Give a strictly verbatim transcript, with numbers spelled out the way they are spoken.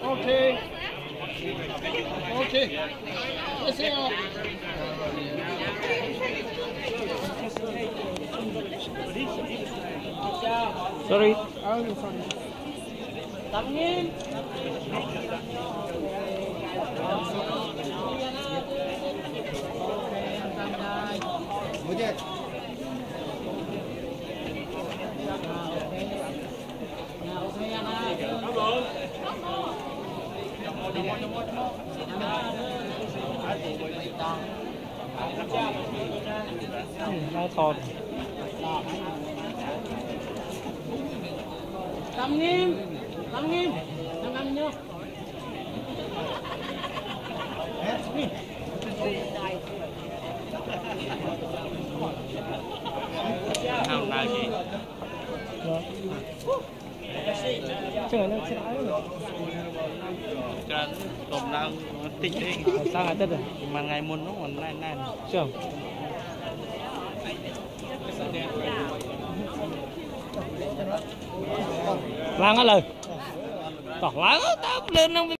Okay. Okay. Let's see how. Sorry. Tám nghìn. Nó thọt. Tám nghìn. Tám nghìn. Năm năm nhá. Hàng nào chị? Chứ là nó sẽ ái rồi. Cho tôm đang tích đi. Sao ngày Tết rồi? Mà ngày muôn nó còn này này. Chưa? Lang á lời. Tỏ láng á, tao lên không